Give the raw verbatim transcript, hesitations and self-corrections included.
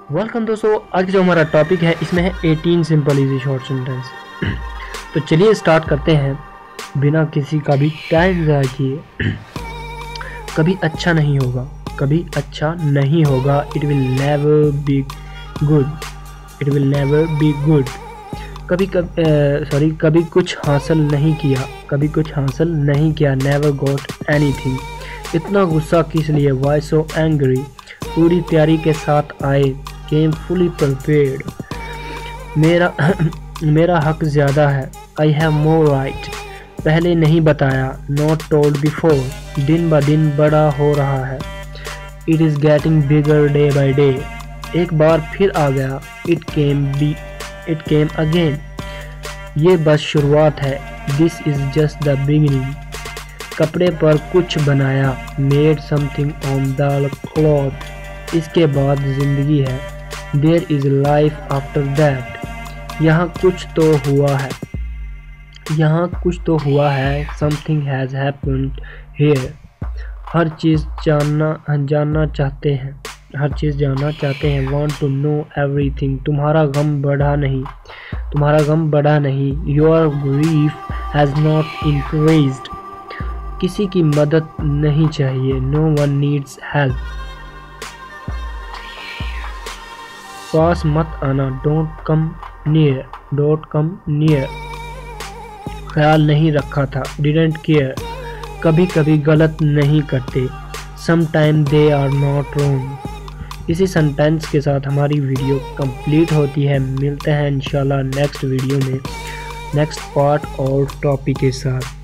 Welcome दोस्तों, आज का जो हमारा टॉपिक है इसमें है अठारह सिंपल इजी शॉर्ट सेंटेंस। तो चलिए स्टार्ट करते हैं बिना किसी का भी टाइम ज़ाया किए। कभी अच्छा नहीं होगा, कभी अच्छा नहीं होगा। It will never be good, it will never be good. कभी कभी सॉरी कभी कुछ हासिल नहीं किया, कभी कुछ हासिल नहीं किया। Never got anything. इतना गुस्सा किस लिए? Why so angry. पूरी तैयारी के साथ आए, केम फुली प्रिपेयर्ड। मेरा मेरा हक ज़्यादा है, आई हैव मोर राइट। पहले नहीं बताया, नॉट टोल्ड बिफोर। दिन ब दिन बड़ा हो रहा है, it is getting bigger day by day. एक बार फिर आ गया, it came be it came again. ये बस शुरुआत है, this is just the beginning. कपड़े पर कुछ बनाया, made something on the cloth. इसके बाद ज़िंदगी है, there is life after that. यहाँ कुछ तो हुआ है, यहाँ कुछ तो हुआ है। Something has happened here. हर चीज़ जानना जानना चाहते हैं, हर चीज़ जानना चाहते हैं। Want to know everything. तुम्हारा गम बढ़ा नहीं, तुम्हारा गम बढ़ा नहीं। Your grief has not increased. किसी की मदद नहीं चाहिए, नो वन नीड्स हेल्प। पास मत आना, don't come near, don't come near. ख्याल नहीं रखा था, डिडंट केयर। कभी कभी गलत नहीं करते, sometime they are not wrong. इसी सेंटेंस के साथ हमारी वीडियो कंप्लीट होती है। मिलते हैं इंशाल्लाह नेक्स्ट वीडियो में, नेक्स्ट पार्ट और टॉपिक के साथ।